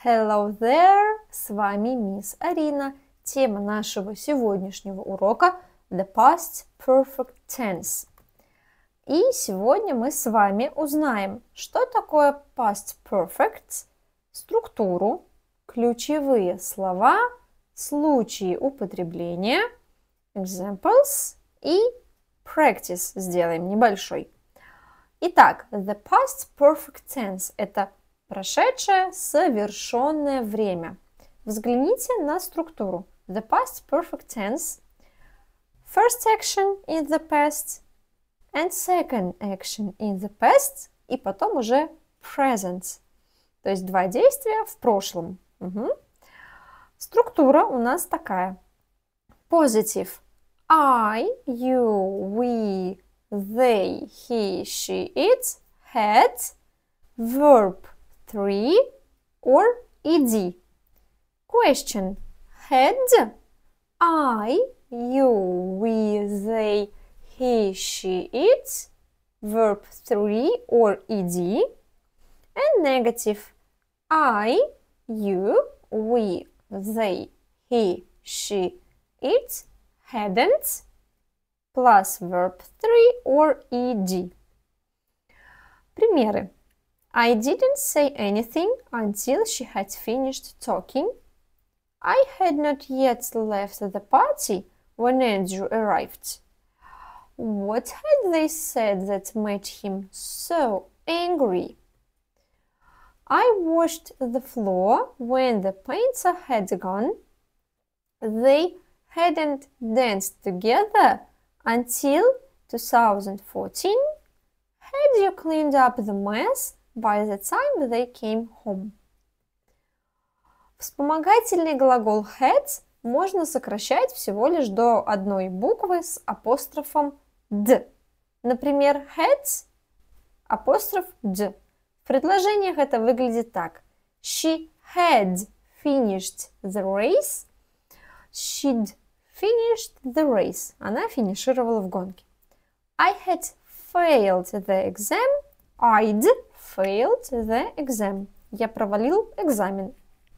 Hello there! С вами мисс Арина. Тема нашего сегодняшнего урока The Past Perfect Tense. И сегодня мы с вами узнаем, что такое Past Perfect, структуру, ключевые слова, случаи употребления, examples и practice сделаем небольшой. Итак, the Past Perfect Tense – это прошедшее совершенное время. Взгляните на структуру. The past perfect tense, first action in the past and second action in the past, и потом уже present. То есть два действия в прошлом. Структура у нас такая. Positive. I, you, we, they, he, she, it, had, verb 3 or ed. Question. Had I, you, we, they, he, she, it, verb 3 or ed. And negative. I, you, we, they, he, she, it, hadn't, plus verb 3 or ed. Примеры. I didn't say anything until she had finished talking. I had not yet left the party when Andrew arrived. What had they said that made him so angry? I washed the floor when the painter had gone. They hadn't danced together until 2014. Had you cleaned up the mess by the time they came home? Вспомогательный глагол had можно сокращать всего лишь до одной буквы с апострофом d. Например, had апостроф d. В предложениях это выглядит так. She had finished the race. She'd finished the race. Она финишировала в гонке. I had failed the exam. I'd failed the exam. Я провалил экзамен.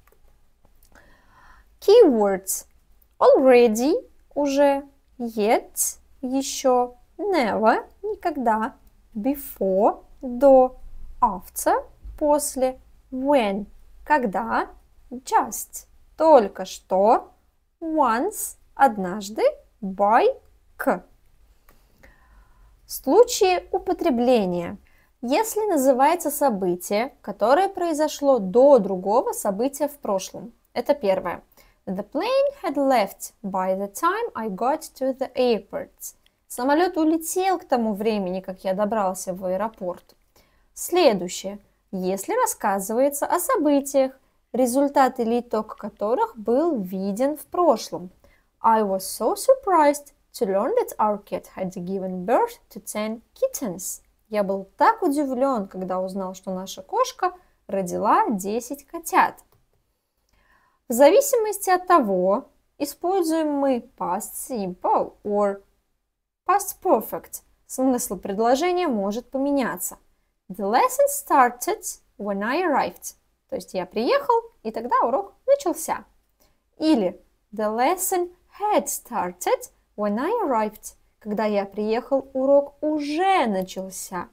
Keywords. Already, уже, yet, еще, never, никогда, before, до, after, после, when, когда, just, только что, once, однажды, by, к. Случаи употребления. Если называется событие, которое произошло до другого события в прошлом. Это первое. The plane had left by the time I got to the airport. Самолет улетел к тому времени, как я добрался в аэропорт. Следующее. Если рассказывается о событиях, результат или итог которых был виден в прошлом. I was so surprised to learn that our cat had given birth to 10 kittens. Я был так удивлен, когда узнал, что наша кошка родила 10 котят. В зависимости от того, используем мы past simple or past perfect, смысл предложения может поменяться. The lesson started when I arrived. То есть я приехал, и тогда урок начался. Или the lesson had started when I arrived. Когда я приехал, урок уже начался.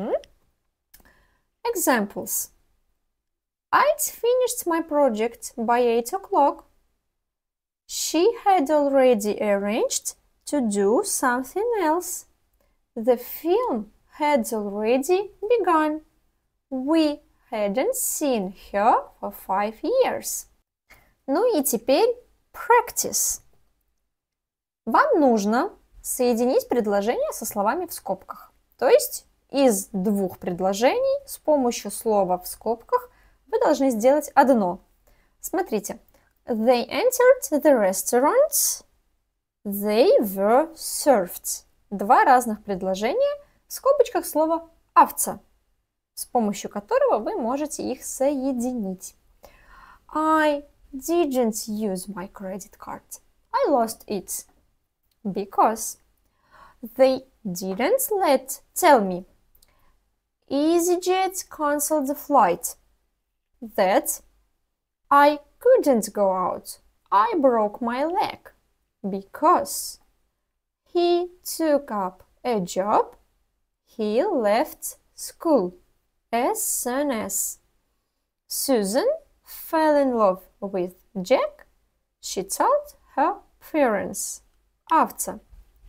Examples. I'd finished my project by 8 o'clock. She had already arranged to do something else. The film had already begun. We hadn't seen her for 5 years. Ну и теперь practice. Вам нужно соединить предложение со словами в скобках. То есть из двух предложений с помощью слова в скобках вы должны сделать одно. Смотрите. They entered the restaurant. They were served. Два разных предложения в скобочках слова after, с помощью которого вы можете их соединить. I didn't use my credit card. I lost it. Because they didn't tell me. EasyJet canceled the flight. That I couldn't go out. I broke my leg. Because he took up a job. He left school as soon as Susan fell in love with Jack. She told her parents. After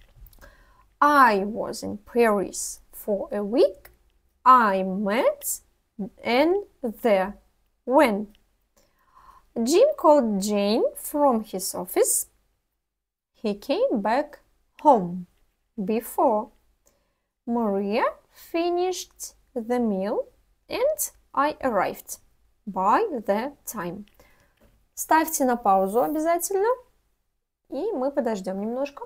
I was in Paris for a week, I met Anne there. When Jim called Jane from his office, he came back home before Maria finished the meal and I arrived by the time. Ставьте на паузу обязательно, и мы подождем немножко.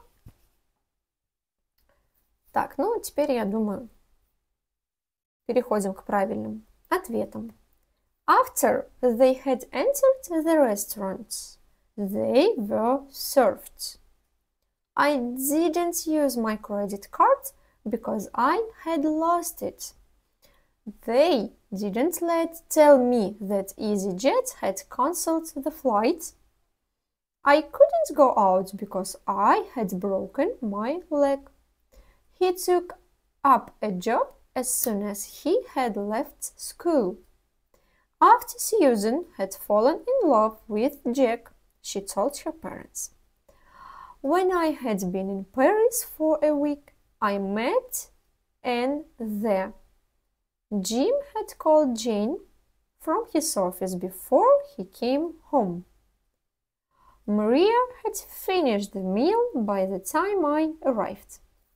Так, ну теперь, я думаю, переходим к правильным ответам. After they had entered the restaurant, they were served. I didn't use my credit card because I had lost it. They didn't tell me that EasyJet had cancelled the flight. I couldn't go out because I had broken my leg. He took up a job as soon as he had left school. After Susan had fallen in love with Jack, she told her parents. When I had been in Paris for a week, I met Anne there. Jim had called Jane from his office before he came home. Maria had finished the meal by the time I arrived.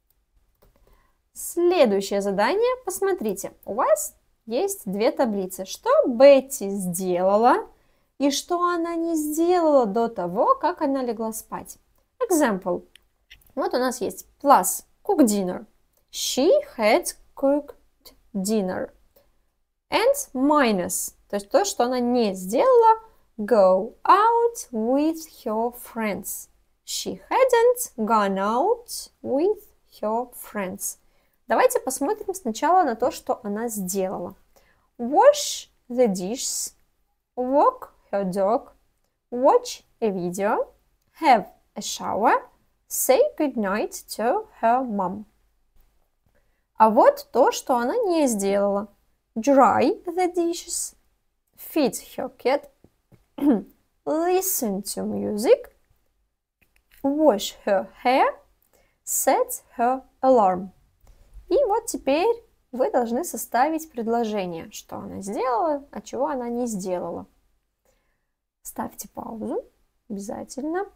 Следующее задание. Посмотрите, у вас есть две таблицы. Что Бетти сделала и что она не сделала до того, как она легла спать. Example. Вот у нас есть plus cook dinner. She had cooked dinner. And minus, то есть то, что она не сделала, go out with her friends. She hadn't gone out with her friends. Давайте посмотрим сначала на то, что она сделала. Wash the dishes, walk her dog, watch a video, have a shower, say goodnight to her mom. А вот то, что она не сделала. Dry the dishes, feed her cat, listen to music, wash her hair, set her alarm. И вот теперь вы должны составить предложение, что она сделала, а чего она не сделала. Ставьте паузу, обязательно.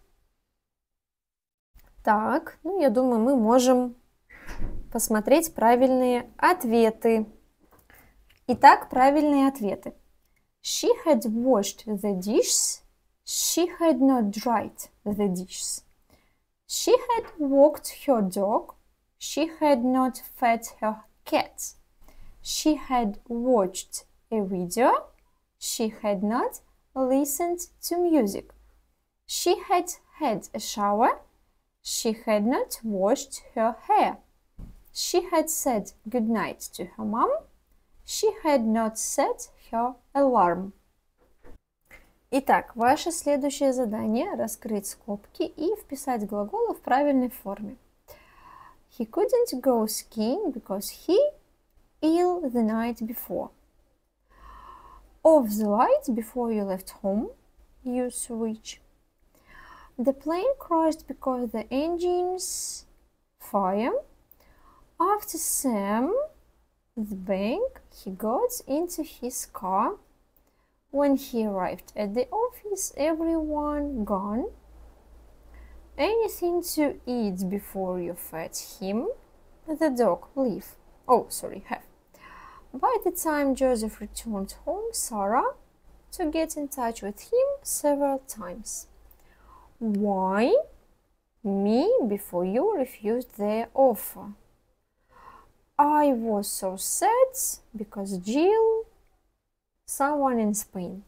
Так, ну я думаю, мы можем посмотреть правильные ответы. Итак, правильные ответы. She had washed the dishes. She had not dried the dishes. She had walked her dog. She had not fed her cat. She had watched a video. She had not listened to music. She had had a shower. She had not washed her hair. She had said goodnight to her mom. She had not set her alarm. Итак, ваше следующее задание – раскрыть скобки и вписать глаголы в правильной форме. He couldn't go skiing because he ill the night before. Off the lights before you left home. Use which. The plane crashed because the engines fire. After Sam the bank, he got into his car. When he arrived at the office, everyone gone. Anything to eat before you fed him. The dog leave. Oh, sorry, have. By the time Joseph returned home, Sarah to get in touch with him several times. Why me before you refused their offer? I was so sad because Jill, somewhere in Spain.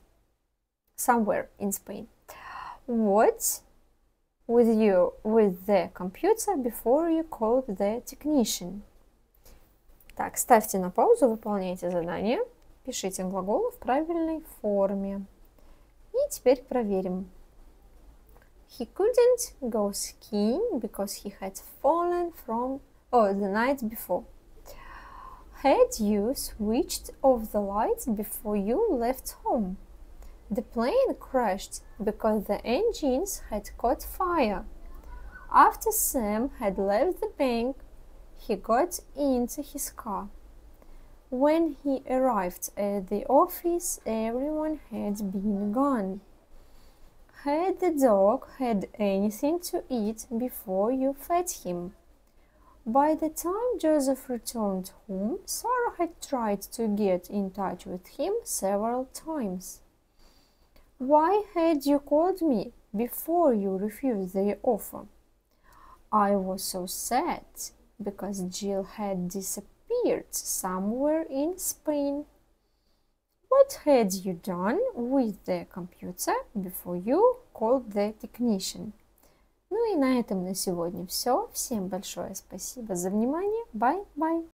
What with you with the computer before you called the technician? Так, ставьте на паузу, выполняйте задание, пишите глаголы в правильной форме. И И теперь проверим. He couldn't go skiing because he had fallen from the night before. Had you switched off the lights before you left home? The plane crashed because the engines had caught fire. After Sam had left the bank, he got into his car. When he arrived at the office, everyone had been gone. Had the dog had anything to eat before you fed him? By the time Joseph returned home, Sarah had tried to get in touch with him several times. Why had you called me before you refused the offer? I was so sad because Jill had disappeared somewhere in Spain. What had you done with the computer before you called the technician? Ну и на этом на сегодня все. Всем большое спасибо за внимание. Bye-bye.